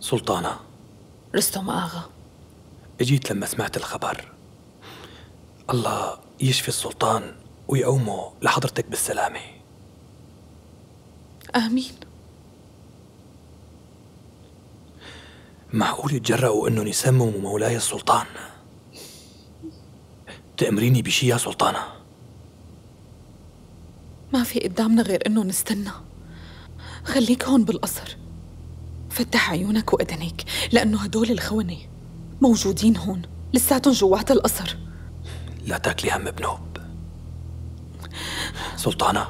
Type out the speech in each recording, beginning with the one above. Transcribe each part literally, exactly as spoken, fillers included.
سلطانة. رستم آغا. اجيت لما سمعت الخبر. الله يشفي السلطان ويقومه لحضرتك بالسلامة. آمين. معقول يتجرأوا انهم يسمموا مولاي السلطان؟ تأمريني بشي يا سلطانة؟ ما في قدامنا غير انه نستنى. خليك هون بالقصر، فتح عيونك وأذنيك، لأنه هدول الخونة موجودين هون لساتهم جوات القصر. لا تاكلي هم بنوب. سلطانة،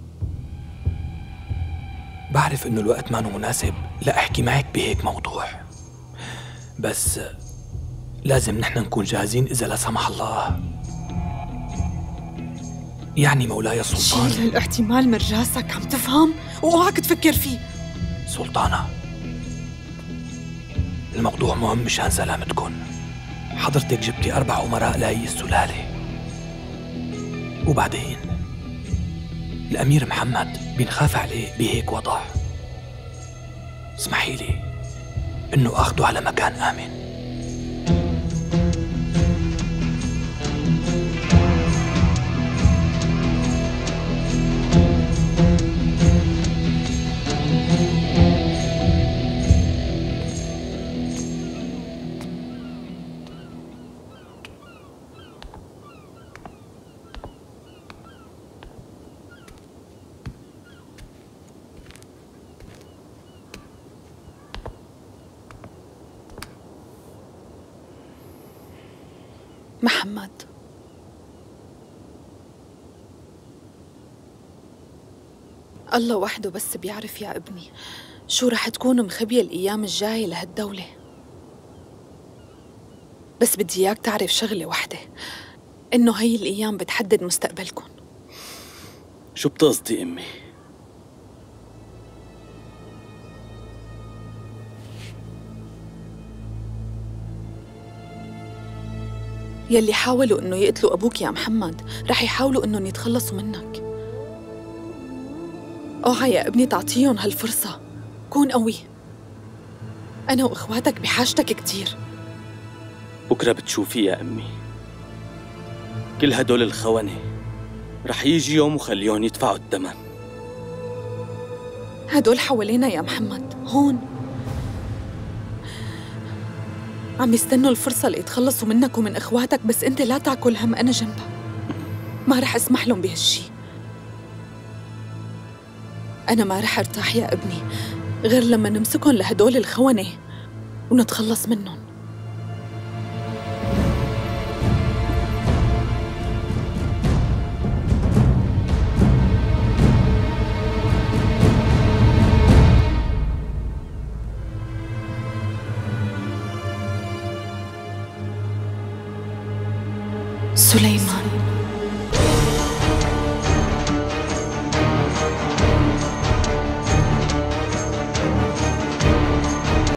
بعرف انه الوقت ما مناسب لأحكي معك بهيك موضوع، بس لازم نحن نكون جاهزين إذا لا سمح الله. يعني مولاي السلطان. شيل هالاحتمال من راسك، عم تفهم؟ واوعك تفكر فيه. سلطانة، الموضوع مهم مشان سلامتكن. حضرتك جبتي أربع أمراء لهي السلالة، وبعدين الأمير محمد بنخاف عليه بهيك وضع. اسمحي لي إنه أخده على مكان آمن. محمد، الله وحده بس بيعرف يا ابني شو رح تكون مخبية الأيام الجاية لهالدولة. بس بدي إياك تعرف شغلة وحدة، إنه هي الأيام بتحدد مستقبلكم. شو بتقصدي أمي؟ يلي حاولوا إنه يقتلوا أبوك يا محمد رح يحاولوا إنهم يتخلصوا منك. اوعى يا ابني تعطيهم هالفرصة، كون قوي. أنا وإخواتك بحاجتك كتير. بكرة بتشوفي يا أمي، كل هدول الخونة رح يجي يوم وخليهم يدفعوا الثمن. هدول حوالينا يا محمد، هون عم يستنوا الفرصة ليتخلصوا منك ومن إخواتك، بس أنت لا تاكل هم، أنا جنبك، ما رح أسمح لهم بهالشي. أنا ما رح أرتاح يا ابني غير لما نمسكهم لهدول الخونة ونتخلص منهم. سليمان.